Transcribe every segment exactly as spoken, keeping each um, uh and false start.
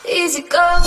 easy go.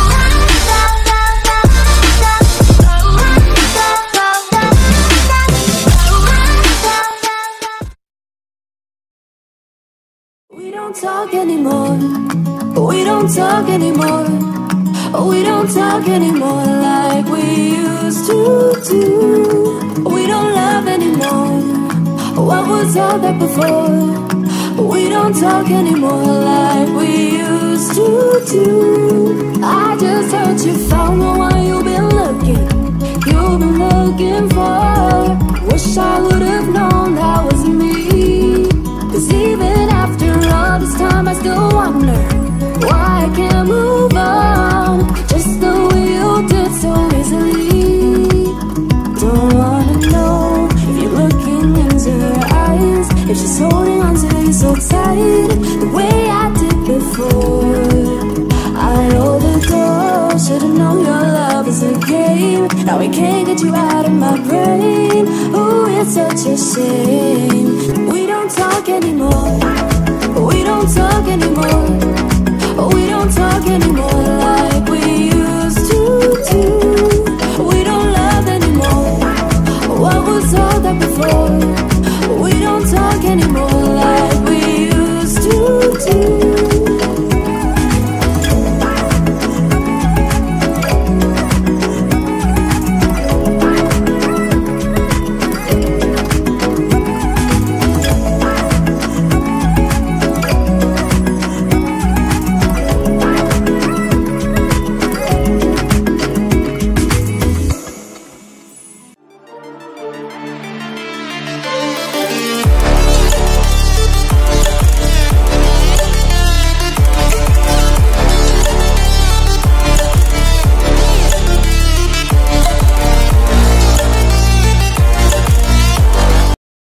We don't talk anymore. We don't talk anymore. We don't talk anymore like we used to do. We don't love anymore. What was all that before? We don't talk anymore like we used to do. I just heard you found the one you've been looking, you've been looking for. Wish I would have known that was me. Cause even after all this time I still wonder why I can't move on just the way you did so easily. Don't wanna know if you're looking into her eyes, if she's holding on to you so tight the way I did before. I know the door, should've known your love is a game. Now we can't get you out of my brain. Ooh, it's such a shame. We don't talk anymore. We don't talk anymore.